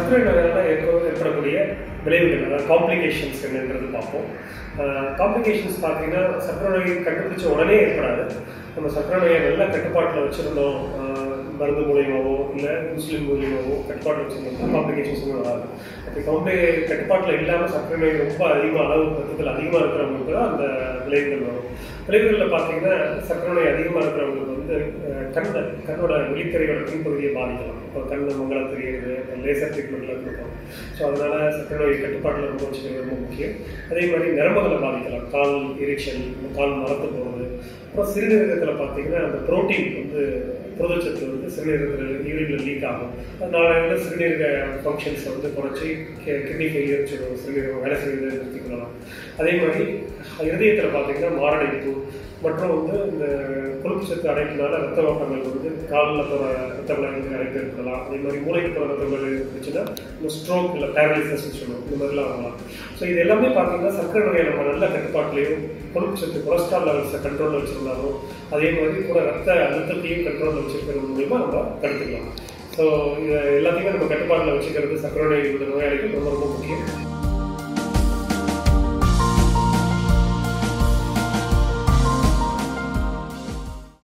சர்க்கரை நோயால் ஏற்படக்கூடிய விளைவுகள், அதாவது காம்ப்ளிகேஷன்ஸ் என்னன்றது பார்ப்போம். காம்ப்ளிகேஷன்ஸ் பார்த்தீங்கன்னா சர்க்கரை நோய் கண்டுபிடிச்ச உடனே ஏற்படாது. நம்ம சர்க்கரை நோயை நல்லா கட்டுப்பாட்டில் வச்சுருந்தோம், மருந்து மூலியமாகவோ இல்லை இன்சுலின் மூலியமாகவோ கட்டுப்பாட்டில் வச்சுருந்தோம்னா காம்ப்ளிகேஷன்ஸும் வராது. அப்படி கட்டுப்பாட்டில் இல்லாமல் சர்க்கரை நோய் ரொம்ப அதிகமாக அளவு ரத்தத்தில் அதிகமாக இருக்கிறவங்களுக்கு தான் அந்த விளைவுகள் வரும். விளைவுகளில் பார்த்தீங்கன்னா சர்க்கரை நோய் அதிகமாக இருக்கிறவங்களுக்கு கண்ணோட வெளித்திரையோட பின்பகுதியை பாதிக்கலாம். இப்போ கண் மங்களம் தெரியுது, லேசர் ட்ரீட்மெண்ட்லாம் கொடுக்கும். ஸோ அதனால் சர்க்கரை நோய் கட்டுப்பாட்டில் ரொம்ப வச்சுக்கிறது ரொம்ப முக்கியம். அதே மாதிரி நரம்புகளை பாதிக்கலாம், கால் எரிச்சல், கால் மரத்து போகிறது. அப்புறம் சிறுநீரகத்தில் பார்த்தீங்கன்னா அந்த ப்ரோட்டீன் புரதச்சத்து சிறுநீரகத்தில் யூரினில் லீக் ஆகும். அதனால சிறுநீரக ஃபங்க்ஷன்ஸை குறைச்சி கிட்னி ஃபெயிலியர் சிறுநீரகம் வேலை செய்வதை நிறுத்திக்கொள்ளலாம். அதே மாதிரி இருதயத்தில் பார்த்தீங்கன்னா மாரடைப்பு மற்றும் இந்த கொழுப்பு சத்து அடைப்பினால ரத்த ஓட்டங்கள் காலில் போகிற ரத்த குழாய்களுக்கு அடைப்பு ஏற்படலாம். அதே மாதிரி மூளைக்கு போகிற ரத்த குழாய் இருந்துச்சுன்னா ஸ்ட்ரோக் இல்லை பேரலிசஸ் சொல்லணும், இந்த மாதிரிலாம் ஆகலாம். ஸோ இது எல்லாமே பார்த்தீங்கன்னா சர்க்கரை நோயை நம்ம நல்ல கட்டுப்பாட்டிலையும் கொழுப்பு சத்து கொலஸ்ட்ரால் லெவல்ஸை கண்ட்ரோலில் வச்சுருந்தாலும் அதே மாதிரி கூட ரத்த அழுத்தத்தையும் கண்ட்ரோலில் வச்சுருக்கிறது மூலிமா நம்ம தடுத்துக்கலாம். ஸோ இதை எல்லாத்தையுமே நம்ம கட்டுப்பாட்டில் வச்சுக்கிறது சர்க்கரை நோய் நோயாளிகள் ரொம்ப ரொம்ப முக்கியம்.